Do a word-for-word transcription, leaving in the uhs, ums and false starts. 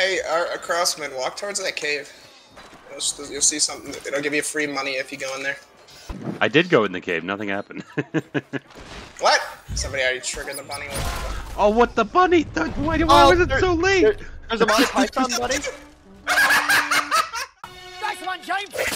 Hey, our, a crossman, walk towards that cave. You'll, you'll see something. It'll give you free money if you go in there. I did go in the cave. Nothing happened. What? Somebody already triggered the bunny. Oh, what the bunny? Why, why Oh, was it there, so late? There, there's a Monty Python, buddy. Niceonejames!